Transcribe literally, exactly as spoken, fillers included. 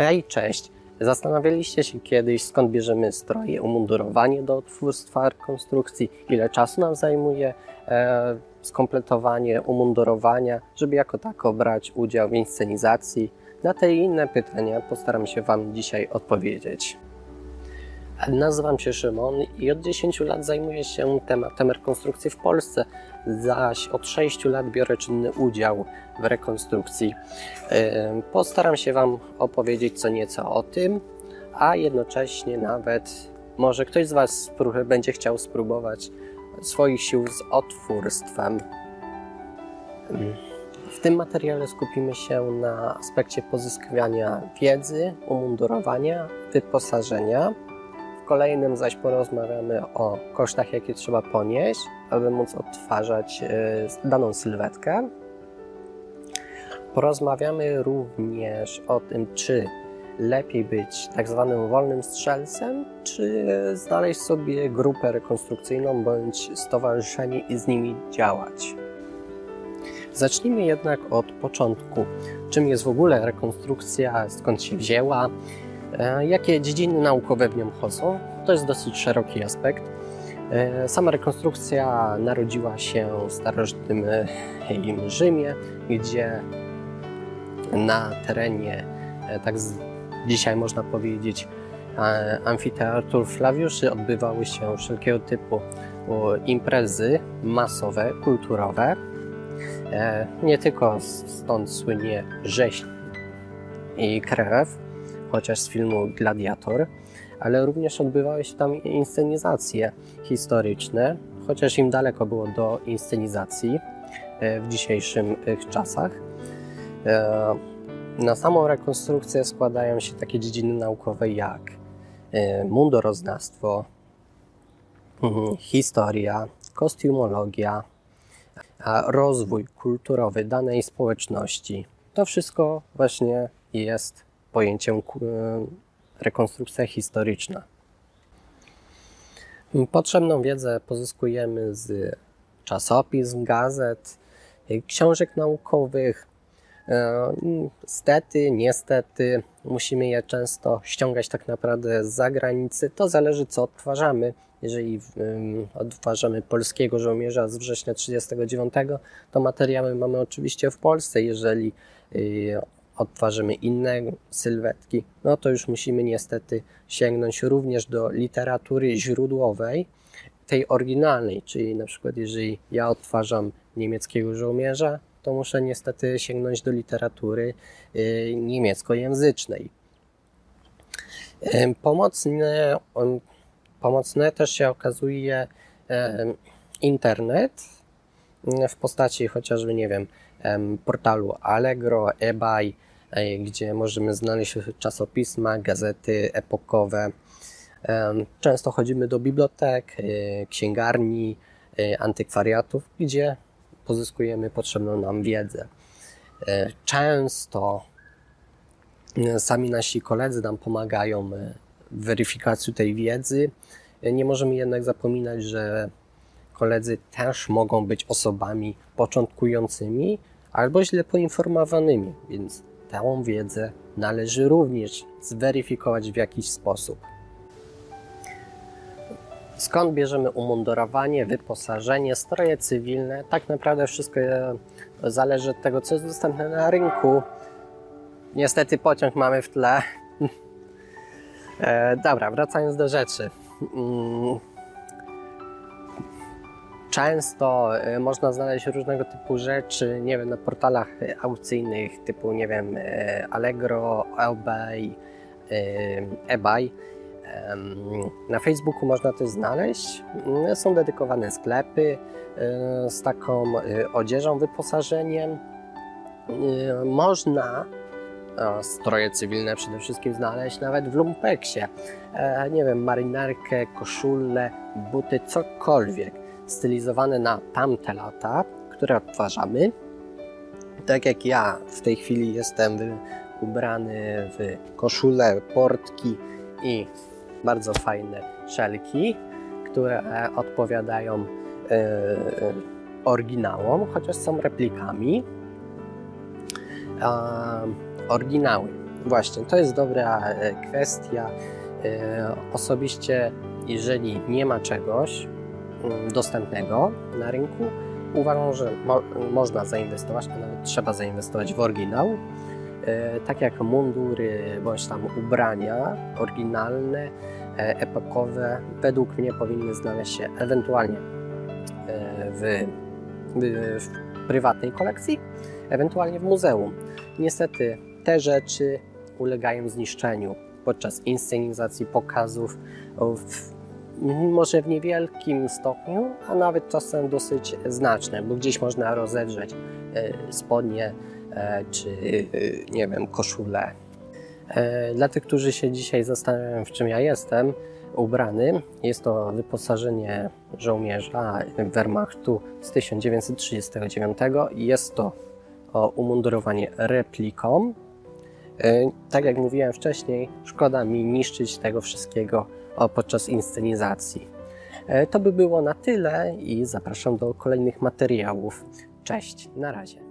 Hej, cześć! Zastanawialiście się kiedyś, skąd bierzemy stroje, umundurowanie do odtwórstwa rekonstrukcji? Ile czasu nam zajmuje e, skompletowanie umundurowania, żeby jako tako brać udział w inscenizacji? Na te i inne pytania postaram się Wam dzisiaj odpowiedzieć. Nazywam się Szymon i od dziesięciu lat zajmuję się tematem rekonstrukcji w Polsce, zaś od sześciu lat biorę czynny udział w rekonstrukcji. Postaram się Wam opowiedzieć co nieco o tym, a jednocześnie nawet może ktoś z Was będzie chciał spróbować swoich sił z odtwórstwem. W tym materiale skupimy się na aspekcie pozyskiwania wiedzy, umundurowania, wyposażenia. W kolejnym zaś porozmawiamy o kosztach, jakie trzeba ponieść, aby móc odtwarzać daną sylwetkę. Porozmawiamy również o tym, czy lepiej być tak zwanym wolnym strzelcem, czy znaleźć sobie grupę rekonstrukcyjną bądź stowarzyszenie i z nimi działać. Zacznijmy jednak od początku. Czym jest w ogóle rekonstrukcja, skąd się wzięła? Jakie dziedziny naukowe w nią chodzą? To jest dosyć szeroki aspekt. Sama rekonstrukcja narodziła się w starożytnym Rzymie, gdzie na terenie, tak dzisiaj można powiedzieć, amfiteatrów Flawiuszy odbywały się wszelkiego typu imprezy masowe, kulturowe. Nie tylko stąd słynie rzeź i krew, chociaż z filmu Gladiator, ale również odbywały się tam inscenizacje historyczne, chociaż im daleko było do inscenizacji w dzisiejszych czasach. Na samą rekonstrukcję składają się takie dziedziny naukowe jak munduroznawstwo, historia, kostiumologia, rozwój kulturowy danej społeczności. To wszystko właśnie jest pojęciem rekonstrukcja historyczna. Potrzebną wiedzę pozyskujemy z czasopism, gazet, książek naukowych. Stety, niestety musimy je często ściągać tak naprawdę z zagranicy. To zależy, co odtwarzamy. Jeżeli odtwarzamy polskiego żołnierza z września tysiąc dziewięćset trzydziestego dziewiątego, to materiały mamy oczywiście w Polsce. Jeżeli odtwarzamy inne sylwetki, no to już musimy niestety sięgnąć również do literatury źródłowej, tej oryginalnej, czyli na przykład jeżeli ja odtwarzam niemieckiego żołnierza, to muszę niestety sięgnąć do literatury niemieckojęzycznej. Pomocne, pomocne też się okazuje internet w postaci chociażby, nie wiem, portalu Allegro, eBay, gdzie możemy znaleźć czasopisma, gazety epokowe. Często chodzimy do bibliotek, księgarni, antykwariatów, gdzie pozyskujemy potrzebną nam wiedzę. Często sami nasi koledzy nam pomagają w weryfikacji tej wiedzy. Nie możemy jednak zapominać, że koledzy też mogą być osobami początkującymi albo źle poinformowanymi, więc tę wiedzę należy również zweryfikować w jakiś sposób. Skąd bierzemy umundurowanie, wyposażenie, stroje cywilne? Tak naprawdę wszystko zależy od tego, co jest dostępne na rynku. Niestety pociąg mamy w tle. e, dobra, wracając do rzeczy. Często można znaleźć różnego typu rzeczy, nie wiem, na portalach aukcyjnych typu, nie wiem, Allegro, eBay, eBay. Na Facebooku można to znaleźć. Są dedykowane sklepy z taką odzieżą, wyposażeniem. Można stroje cywilne przede wszystkim znaleźć nawet w lumpeksie. Nie wiem, marynarkę, koszulę, buty, cokolwiek stylizowane na tamte lata, które odtwarzamy. Tak jak ja w tej chwili jestem ubrany w koszulę, portki i bardzo fajne szelki, które odpowiadają e, oryginałom, chociaż są replikami. E, oryginały właśnie, to jest dobra kwestia. Osobiście, jeżeli nie ma czegoś dostępnego na rynku, uważam, że mo można zainwestować, a nawet trzeba zainwestować w oryginał. Tak jak mundury bądź tam ubrania oryginalne, epokowe, według mnie powinny znaleźć się ewentualnie w, w, w prywatnej kolekcji, ewentualnie w muzeum. Niestety te rzeczy ulegają zniszczeniu podczas inscenizacji, pokazów, w, może w niewielkim stopniu, a nawet czasem dosyć znaczne, bo gdzieś można rozedrzeć spodnie czy, nie wiem, koszulę. Dla tych, którzy się dzisiaj zastanawiają, w czym ja jestem ubrany, jest to wyposażenie żołnierza Wehrmachtu z tysiąc dziewięćset trzydziestego dziewiątego i jest to umundurowanie repliką. Tak jak mówiłem wcześniej, szkoda mi niszczyć tego wszystkiego podczas inscenizacji. To by było na tyle i zapraszam do kolejnych materiałów. Cześć, na razie.